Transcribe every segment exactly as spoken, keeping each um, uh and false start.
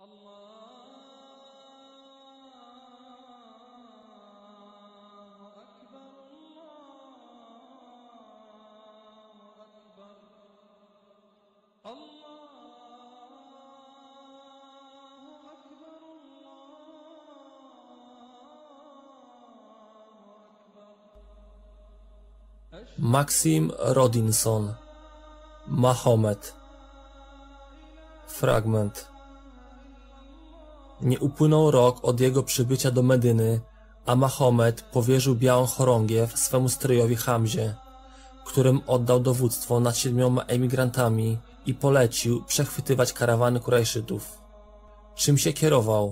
Maxim Rodinson. Mahomet. Fragment. Nie upłynął rok od jego przybycia do Medyny, a Mahomet powierzył białą chorągiew swemu strojowi Hamzie, którym oddał dowództwo nad siedmioma emigrantami i polecił przechwytywać karawany Kurajszytów. Czym się kierował?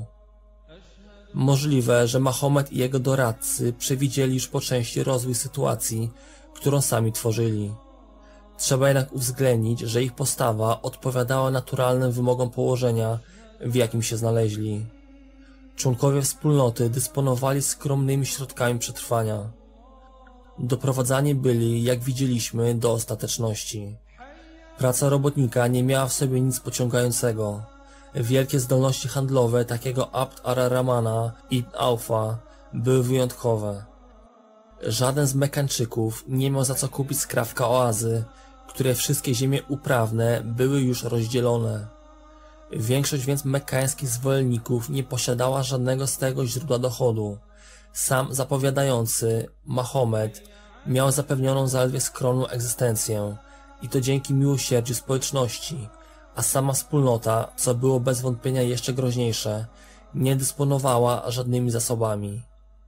Możliwe, że Mahomet i jego doradcy przewidzieli już po części rozwój sytuacji, którą sami tworzyli. Trzeba jednak uwzględnić, że ich postawa odpowiadała naturalnym wymogom położenia, w jakim się znaleźli. Członkowie wspólnoty dysponowali skromnymi środkami przetrwania. Doprowadzani byli, jak widzieliśmy, do ostateczności. Praca robotnika nie miała w sobie nic pociągającego. Wielkie zdolności handlowe takiego Abd ar-Rahmana ibn Aufa były wyjątkowe. Żaden z Mekkańczyków nie miał za co kupić skrawka oazy, które wszystkie ziemie uprawne były już rozdzielone. Większość więc mekkańskich zwolenników nie posiadała żadnego z tego źródła dochodu. Sam zapowiadający, Mahomet, miał zapewnioną zaledwie skromną egzystencję i to dzięki miłosierdziu społeczności, a sama wspólnota, co było bez wątpienia jeszcze groźniejsze, nie dysponowała żadnymi zasobami.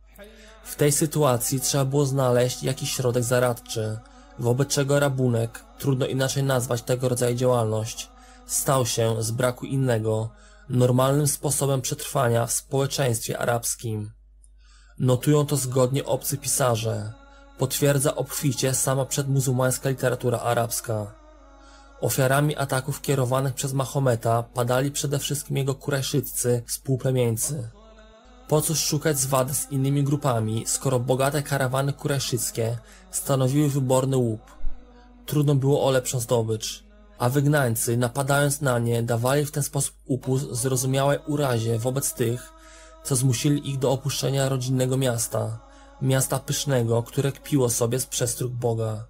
W tej sytuacji trzeba było znaleźć jakiś środek zaradczy, wobec czego rabunek, trudno inaczej nazwać tego rodzaju działalność, stał się z braku innego, normalnym sposobem przetrwania w społeczeństwie arabskim. Notują to zgodnie obcy pisarze, potwierdza obficie sama przedmuzułmańska literatura arabska. Ofiarami ataków kierowanych przez Mahometa padali przede wszystkim jego kurajszyccy współplemieńcy. Po cóż szukać zwady z innymi grupami, skoro bogate karawany kurajszyckie stanowiły wyborny łup? Trudno było o lepszą zdobycz, a wygnańcy, napadając na nie, dawali w ten sposób upust zrozumiałej urazie wobec tych, co zmusili ich do opuszczenia rodzinnego miasta, miasta pysznego, które kpiło sobie z przestróg Boga.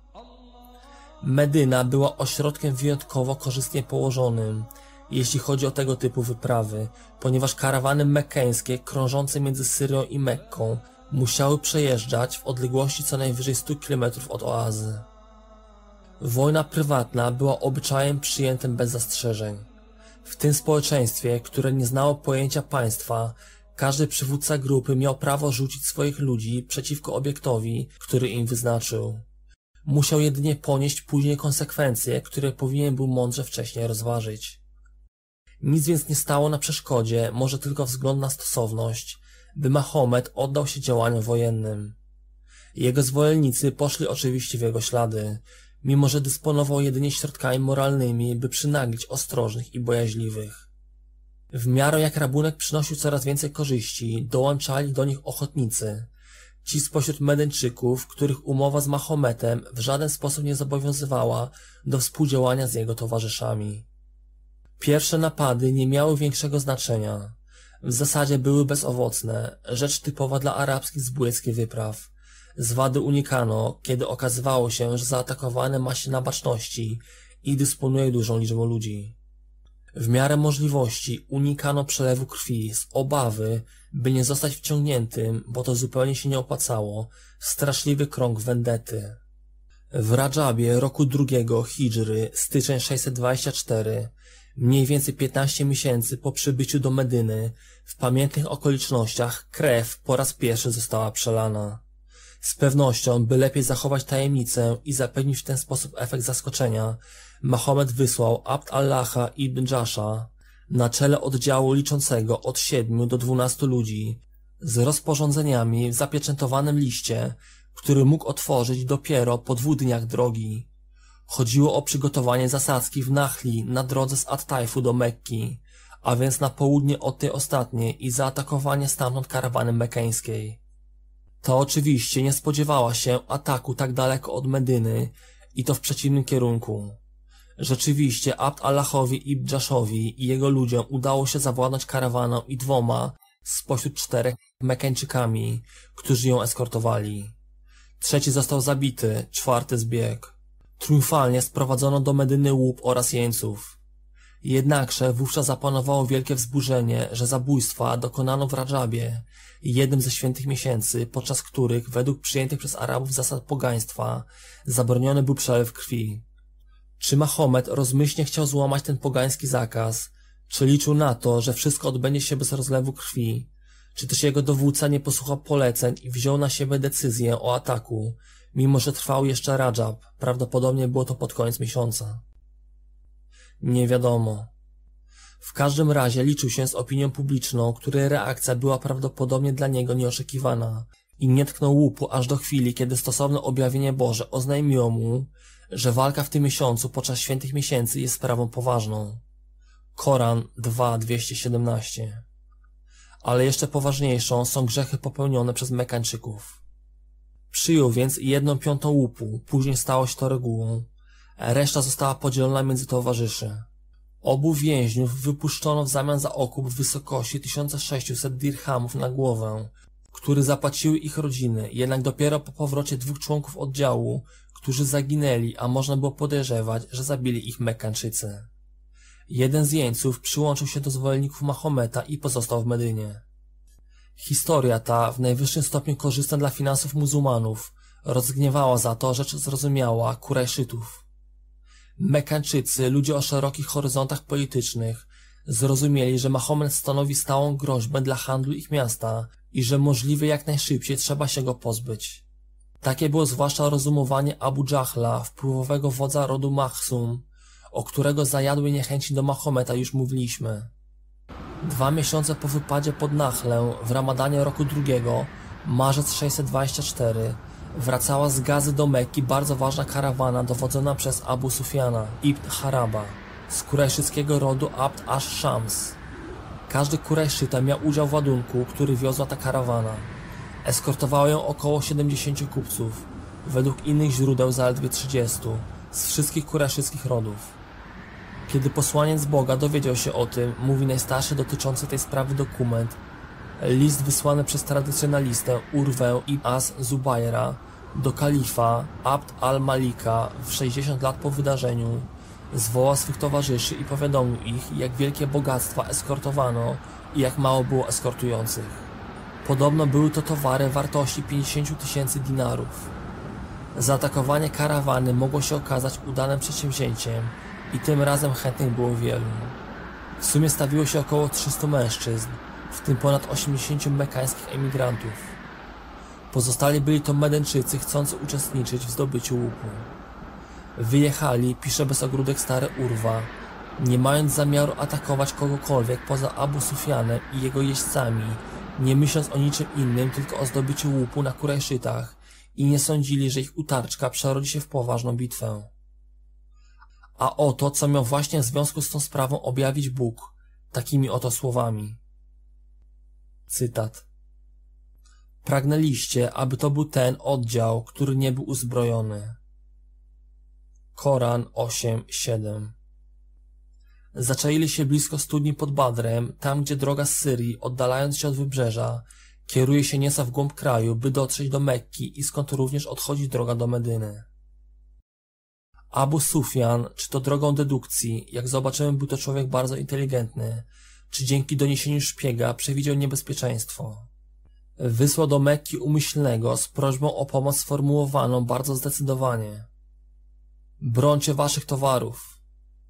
Medyna była ośrodkiem wyjątkowo korzystnie położonym, jeśli chodzi o tego typu wyprawy, ponieważ karawany mekkeńskie krążące między Syrią i Mekką musiały przejeżdżać w odległości co najwyżej stu kilometrów od oazy. Wojna prywatna była obyczajem przyjętym bez zastrzeżeń. W tym społeczeństwie, które nie znało pojęcia państwa, każdy przywódca grupy miał prawo rzucić swoich ludzi przeciwko obiektowi, który im wyznaczył. Musiał jedynie ponieść później konsekwencje, które powinien był mądrze wcześniej rozważyć. Nic więc nie stało na przeszkodzie, może tylko wzgląd na stosowność, by Mahomet oddał się działaniom wojennym. Jego zwolennicy poszli oczywiście w jego ślady, mimo że dysponował jedynie środkami moralnymi, by przynaglić ostrożnych i bojaźliwych. W miarę jak rabunek przynosił coraz więcej korzyści, dołączali do nich ochotnicy, ci spośród Medyńczyków, których umowa z Mahometem w żaden sposób nie zobowiązywała do współdziałania z jego towarzyszami. Pierwsze napady nie miały większego znaczenia. W zasadzie były bezowocne, rzecz typowa dla arabskich zbójeckich wypraw. Zwady unikano, kiedy okazywało się, że zaatakowane ma się na baczności i dysponuje dużą liczbą ludzi. W miarę możliwości unikano przelewu krwi z obawy, by nie zostać wciągniętym, bo to zupełnie się nie opłacało, w straszliwy krąg wendety. W Radżabie roku drugiego Hidżry, styczeń sześćset dwadzieścia cztery, mniej więcej piętnaście miesięcy po przybyciu do Medyny, w pamiętnych okolicznościach krew po raz pierwszy została przelana. Z pewnością, by lepiej zachować tajemnicę i zapewnić w ten sposób efekt zaskoczenia, Mahomet wysłał Abd Allaha ibn Jasza na czele oddziału liczącego od siedmiu do dwunastu ludzi z rozporządzeniami w zapieczętowanym liście, który mógł otworzyć dopiero po dwóch dniach drogi. Chodziło o przygotowanie zasadzki w Nachli na drodze z At-Tajfu do Mekki, a więc na południe od tej ostatniej i zaatakowanie stamtąd karawany mekkeńskiej. Ta oczywiście nie spodziewała się ataku tak daleko od Medyny i to w przeciwnym kierunku. Rzeczywiście Abd Allahowi ibn Jaszowi i jego ludziom udało się zawładnąć karawaną i dwoma spośród czterech Mekkańczykami, którzy ją eskortowali. Trzeci został zabity, czwarty zbiegł. Triumfalnie sprowadzono do Medyny łup oraz jeńców. Jednakże wówczas zapanowało wielkie wzburzenie, że zabójstwa dokonano w Radżabie, jednym ze świętych miesięcy, podczas których, według przyjętych przez Arabów zasad pogaństwa, zabroniony był przelew krwi. Czy Mahomet rozmyślnie chciał złamać ten pogański zakaz, czy liczył na to, że wszystko odbędzie się bez rozlewu krwi, czy też jego dowódca nie posłuchał poleceń i wziął na siebie decyzję o ataku, mimo że trwał jeszcze Radżab, prawdopodobnie było to pod koniec miesiąca. Nie wiadomo. W każdym razie liczył się z opinią publiczną, której reakcja była prawdopodobnie dla niego nieoczekiwana i nie tknął łupu aż do chwili, kiedy stosowne objawienie Boże oznajmiło mu, że walka w tym miesiącu podczas świętych miesięcy jest sprawą poważną. Koran dwa dwieście siedemnaście. Ale jeszcze poważniejszą są grzechy popełnione przez Mekkańczyków. Przyjął więc jedną piątą łupu, później stało się to regułą. Reszta została podzielona między towarzyszy. Obu więźniów wypuszczono w zamian za okup w wysokości tysiąc sześćset dirhamów na głowę, który zapłaciły ich rodziny, jednak dopiero po powrocie dwóch członków oddziału, którzy zaginęli, a można było podejrzewać, że zabili ich Mekkańczycy. Jeden z jeńców przyłączył się do zwolenników Mahometa i pozostał w Medynie. Historia ta, w najwyższym stopniu korzystna dla finansów muzułmanów, rozgniewała za to rzecz zrozumiała Kurajszytów. Mekkańczycy, ludzie o szerokich horyzontach politycznych, zrozumieli, że Mahomet stanowi stałą groźbę dla handlu ich miasta i że możliwie jak najszybciej trzeba się go pozbyć. Takie było zwłaszcza rozumowanie Abu Dżahla, wpływowego wodza rodu Mahsum, o którego zajadłej niechęci do Mahometa już mówiliśmy. Dwa miesiące po wypadzie pod Nachlę, w Ramadanie roku drugiego, marzec sześćset dwadzieścia cztery, wracała z Gazy do Mekki bardzo ważna karawana dowodzona przez Abu Sufjana ibn Haraba, z kurajszyckiego rodu Abd ash-Shams. Każdy Kurajszyta miał udział w ładunku, który wiozła ta karawana. Eskortowało ją około siedemdziesięciu kupców, według innych źródeł zaledwie trzydziestu, z wszystkich kurajszyckich rodów. Kiedy posłaniec Boga dowiedział się o tym, mówi najstarszy dotyczący tej sprawy dokument, list wysłany przez tradycjonalistę Urwę ibn az-Zubaira do kalifa Abd al-Malika w sześćdziesiąt lat po wydarzeniu, zwołał swych towarzyszy i powiadomił ich, jak wielkie bogactwa eskortowano i jak mało było eskortujących. Podobno były to towary wartości pięćdziesiąt tysięcy dinarów. Zaatakowanie karawany mogło się okazać udanym przedsięwzięciem i tym razem chętnych było wielu. W sumie stawiło się około trzystu mężczyzn, w tym ponad osiemdziesięciu mekkańskich emigrantów. Pozostali byli to Medyńczycy chcący uczestniczyć w zdobyciu łuku. Wyjechali, pisze bez ogródek stary Urwa, nie mając zamiaru atakować kogokolwiek poza Abu Sufjanem i jego jeźdźcami, nie myśląc o niczym innym, tylko o zdobyciu łupu na Kurajszytach i nie sądzili, że ich utarczka przerodzi się w poważną bitwę. A oto, co miał właśnie w związku z tą sprawą objawić Bóg, takimi oto słowami. Cytat. Pragnęliście, aby to był ten oddział, który nie był uzbrojony. Koran osiem siedem. Zaczaili się blisko studni pod Badrem, tam gdzie droga z Syrii, oddalając się od wybrzeża, kieruje się nieco w głąb kraju, by dotrzeć do Mekki i skąd również odchodzi droga do Medyny. Abu Sufjan, czy to drogą dedukcji, jak zobaczymy, był to człowiek bardzo inteligentny, czy dzięki doniesieniu szpiega przewidział niebezpieczeństwo. Wysłał do Mekki umyślnego z prośbą o pomoc sformułowaną bardzo zdecydowanie. Brońcie waszych towarów.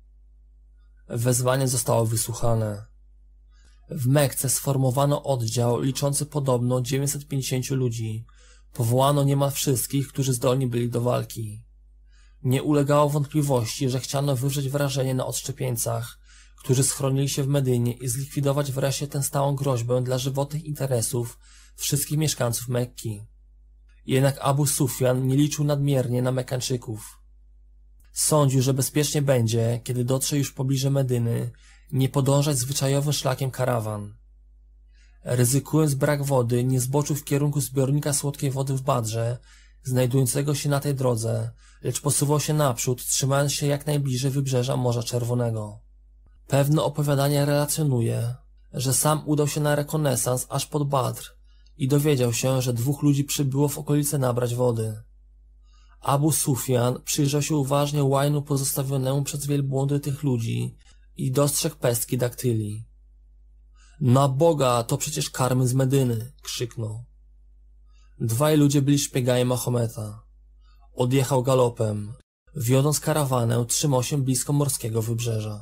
Wezwanie zostało wysłuchane. W Mekce sformowano oddział liczący podobno dziewięćset pięćdziesięciu ludzi. Powołano niemal wszystkich, którzy zdolni byli do walki. Nie ulegało wątpliwości, że chciano wywrzeć wrażenie na odszczepieńcach, którzy schronili się w Medynie i zlikwidować wreszcie tę stałą groźbę dla żywotnych interesów wszystkich mieszkańców Mekki. Jednak Abu Sufjan nie liczył nadmiernie na Mekkańczyków. Sądził, że bezpiecznie będzie, kiedy dotrze już pobliże Medyny, nie podążać zwyczajowym szlakiem karawan. Ryzykując brak wody, nie zboczył w kierunku zbiornika słodkiej wody w Badrze, znajdującego się na tej drodze, lecz posuwał się naprzód, trzymając się jak najbliżej wybrzeża Morza Czerwonego. Pewne opowiadanie relacjonuje, że sam udał się na rekonesans aż pod Badr i dowiedział się, że dwóch ludzi przybyło w okolice nabrać wody. Abu Sufjan przyjrzał się uważnie łajnu pozostawionemu przez wielbłądy tych ludzi i dostrzegł pestki daktyli. Na Boga, to przecież karmy z Medyny! Krzyknął. Dwaj ludzie byli szpiegami Mahometa. Odjechał galopem. Wiodąc karawanę, trzymał się blisko morskiego wybrzeża.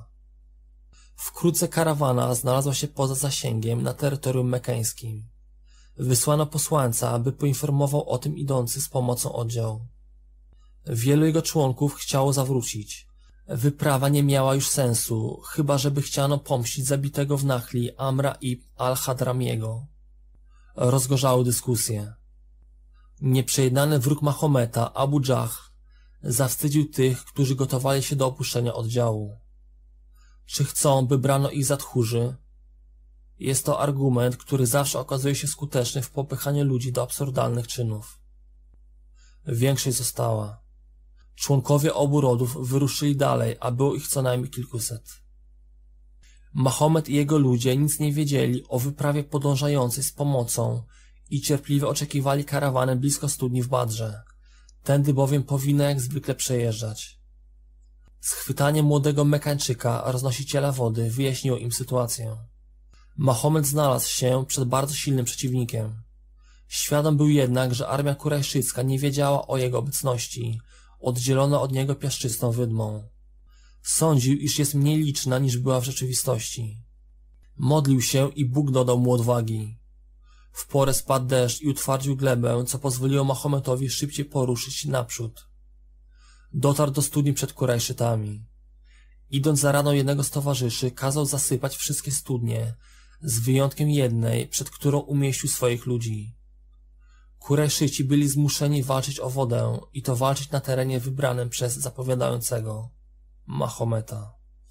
Wkrótce karawana znalazła się poza zasięgiem na terytorium mekkańskim. Wysłano posłańca, aby poinformował o tym idący z pomocą oddział. Wielu jego członków chciało zawrócić. Wyprawa nie miała już sensu, chyba żeby chciano pomścić zabitego w Nachli Amra ibn al-Hadramiego. Rozgorzały dyskusje. Nieprzejednany wróg Mahometa, Abu Dżahl, zawstydził tych, którzy gotowali się do opuszczenia oddziału. Czy chcą, by brano ich za tchórzy? Jest to argument, który zawsze okazuje się skuteczny w popychaniu ludzi do absurdalnych czynów. Większość została. Członkowie obu rodów wyruszyli dalej, a było ich co najmniej kilkuset. Mahomet i jego ludzie nic nie wiedzieli o wyprawie podążającej z pomocą i cierpliwie oczekiwali karawany blisko studni w Badrze. Tędy bowiem powinno jak zwykle przejeżdżać. Schwytanie młodego Mekkańczyka, roznosiciela wody, wyjaśniło im sytuację. Mahomet znalazł się przed bardzo silnym przeciwnikiem. Świadom był jednak, że armia kurajszycka nie wiedziała o jego obecności, oddzielona od niego piaszczystą wydmą. Sądził, iż jest mniej liczna niż była w rzeczywistości. Modlił się i Bóg dodał mu odwagi. W porę spadł deszcz i utwardził glebę, co pozwoliło Mahometowi szybciej poruszyć się naprzód. Dotarł do studni przed Kurajszytami. Idąc za radą jednego z towarzyszy, kazał zasypać wszystkie studnie, z wyjątkiem jednej, przed którą umieścił swoich ludzi. Kurajszyci byli zmuszeni walczyć o wodę i to walczyć na terenie wybranym przez zapowiadającego Mahometa.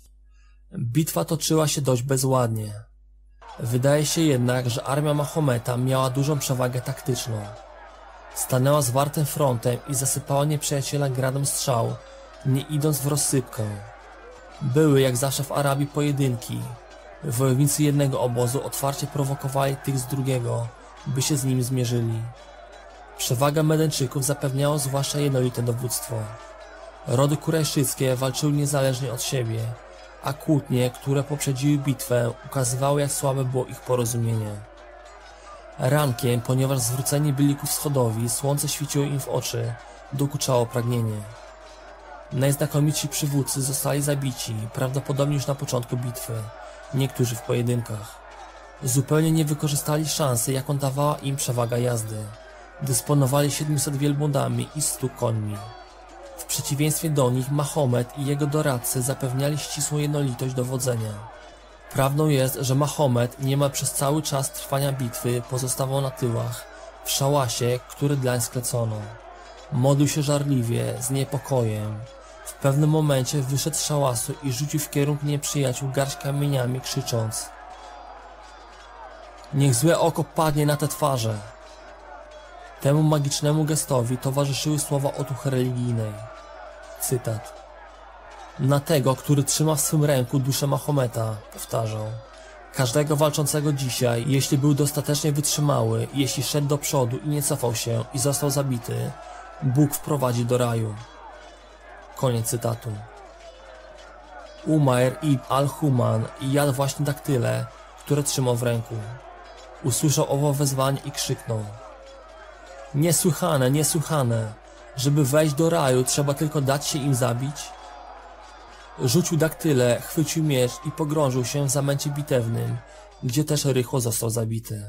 Bitwa toczyła się dość bezładnie. Wydaje się jednak, że armia Mahometa miała dużą przewagę taktyczną. Stanęła zwartym frontem i zasypała nieprzyjaciela gradem strzał, nie idąc w rozsypkę. Były jak zawsze w Arabii pojedynki. Wojownicy jednego obozu otwarcie prowokowali tych z drugiego, by się z nim zmierzyli. Przewaga Medyńczyków zapewniała zwłaszcza jednolite dowództwo. Rody kurajszyckie walczyły niezależnie od siebie, a kłótnie, które poprzedziły bitwę, ukazywały, jak słabe było ich porozumienie. Rankiem, ponieważ zwróceni byli ku wschodowi, słońce świeciło im w oczy, dokuczało pragnienie. Najznakomitsi przywódcy zostali zabici, prawdopodobnie już na początku bitwy, niektórzy w pojedynkach. Zupełnie nie wykorzystali szansy, jaką dawała im przewaga jazdy. Dysponowali siedmiuset wielbłądami i stu końmi. W przeciwieństwie do nich Mahomet i jego doradcy zapewniali ścisłą jednolitość dowodzenia. Prawdą jest, że Mahomet niemal przez cały czas trwania bitwy pozostawał na tyłach, w szałasie, który dlań sklecono. Modlił się żarliwie, z niepokojem. W pewnym momencie wyszedł z szałasu i rzucił w kierunku nieprzyjaciół garść kamieniami, krzycząc: „Niech złe oko padnie na te twarze!” Temu magicznemu gestowi towarzyszyły słowa otuchy religijnej. Cytat. „Na tego, który trzyma w swym ręku duszę Mahometa”, powtarzał. „Każdego walczącego dzisiaj, jeśli był dostatecznie wytrzymały, jeśli szedł do przodu i nie cofał się i został zabity, Bóg wprowadzi do raju”. Koniec cytatu. Umair ibn al-Human jadł właśnie daktyle, które trzymał w ręku. Usłyszał owo wezwanie i krzyknął: „Niesłychane, niesłychane! Żeby wejść do raju, trzeba tylko dać się im zabić?” Rzucił daktyle, chwycił miecz i pogrążył się w zamęcie bitewnym, gdzie też rychło został zabity.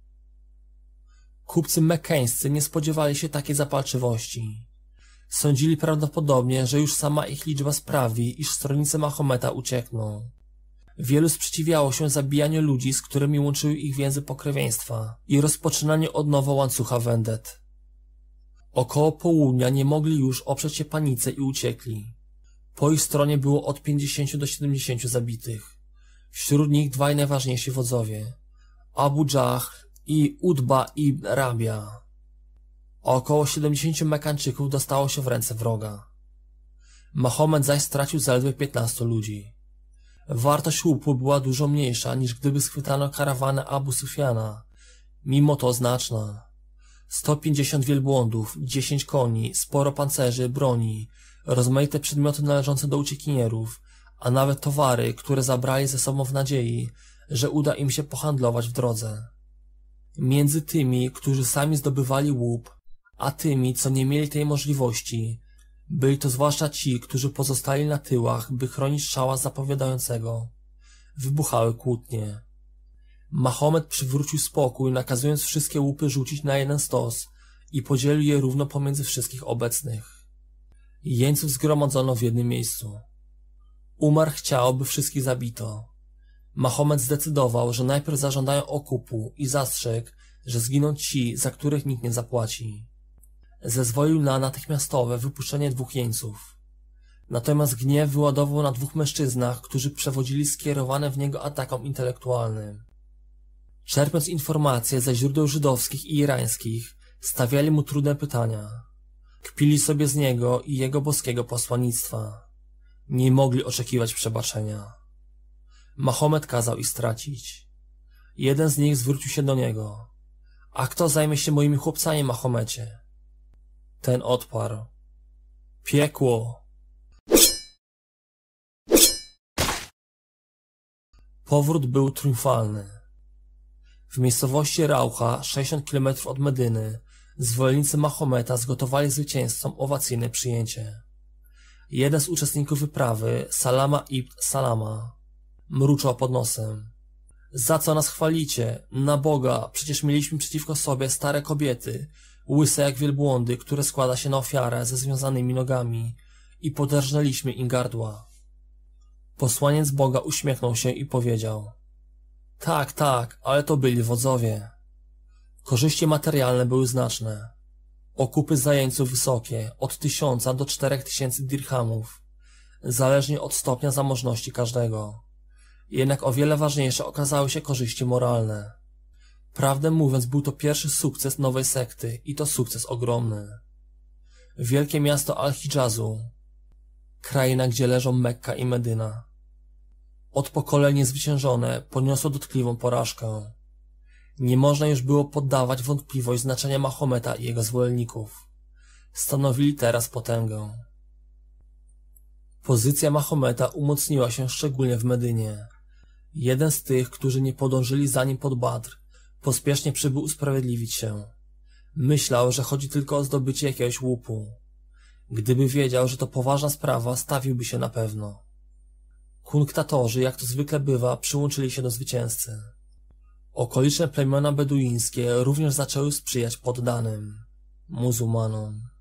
Kupcy mekkeńscy nie spodziewali się takiej zapalczywości. Sądzili prawdopodobnie, że już sama ich liczba sprawi, iż stronnicy Mahometa uciekną. Wielu sprzeciwiało się zabijaniu ludzi, z którymi łączyły ich więzy pokrewieństwa i rozpoczynaniu od nowa łańcucha wendet. Około południa nie mogli już oprzeć się panice i uciekli. Po ich stronie było od pięćdziesięciu do siedemdziesięciu zabitych. Wśród nich dwaj najważniejsi wodzowie: Abu Dżahl i Utba ibn Rabia. a około siedemdziesięciu Mekkańczyków dostało się w ręce wroga. Mahomet zaś stracił zaledwie piętnastu ludzi. Wartość łupu była dużo mniejsza niż gdyby schwytano karawanę Abu Sufjana, mimo to znaczna. sto pięćdziesiąt wielbłądów, dziesięć koni, sporo pancerzy, broni, rozmaite przedmioty należące do uciekinierów, a nawet towary, które zabrali ze sobą w nadziei, że uda im się pohandlować w drodze. Między tymi, którzy sami zdobywali łup, a tymi, co nie mieli tej możliwości, byli to zwłaszcza ci, którzy pozostali na tyłach, by chronić szała zapowiadającego. Wybuchały kłótnie. Mahomet przywrócił spokój, nakazując wszystkie łupy rzucić na jeden stos i podzielił je równo pomiędzy wszystkich obecnych. Jeńców zgromadzono w jednym miejscu. Umar chciał, by wszystkich zabito. Mahomet zdecydował, że najpierw zażądają okupu i zastrzegł, że zginą ci, za których nikt nie zapłaci. Zezwolił na natychmiastowe wypuszczenie dwóch jeńców. Natomiast gniew wyładował na dwóch mężczyznach, którzy przewodzili skierowane w niego atakom intelektualnym. Czerpiąc informacje ze źródeł żydowskich i irańskich, stawiali mu trudne pytania. Kpili sobie z niego i jego boskiego posłannictwa. Nie mogli oczekiwać przebaczenia. Mahomet kazał ich stracić. Jeden z nich zwrócił się do niego. A kto zajmie się moimi chłopcami, Mahomecie? Ten odparł. Piekło. Powrót był triumfalny. W miejscowości Raucha, sześćdziesiąt kilometrów od Medyny, zwolennicy Mahometa zgotowali zwycięzcom owacyjne przyjęcie. Jeden z uczestników wyprawy, Salama ibn Salama, mruczał pod nosem. Za co nas chwalicie? Na Boga, przecież mieliśmy przeciwko sobie stare kobiety, łyse jak wielbłądy, które składa się na ofiarę ze związanymi nogami i poderżnęliśmy im gardła. Posłaniec Boga uśmiechnął się i powiedział. Tak, tak, ale to byli wodzowie. Korzyści materialne były znaczne. Okupy za jeńców wysokie, od tysiąca do czterech tysięcy dirhamów, zależnie od stopnia zamożności każdego. Jednak o wiele ważniejsze okazały się korzyści moralne. Prawdę mówiąc, był to pierwszy sukces nowej sekty i to sukces ogromny. Wielkie miasto Al-Hidżazu, kraina, gdzie leżą Mekka i Medyna, od pokoleń niezwyciężone, poniosło dotkliwą porażkę. Nie można już było poddawać wątpliwość znaczenia Mahometa i jego zwolenników. Stanowili teraz potęgę. Pozycja Mahometa umocniła się szczególnie w Medynie. Jeden z tych, którzy nie podążyli za nim pod Badr, pospiesznie przybył usprawiedliwić się. Myślał, że chodzi tylko o zdobycie jakiegoś łupu. Gdyby wiedział, że to poważna sprawa, stawiłby się na pewno. Kunktatorzy, jak to zwykle bywa, przyłączyli się do zwycięzcy. Okoliczne plemiona beduińskie również zaczęły sprzyjać poddanym, muzułmanom.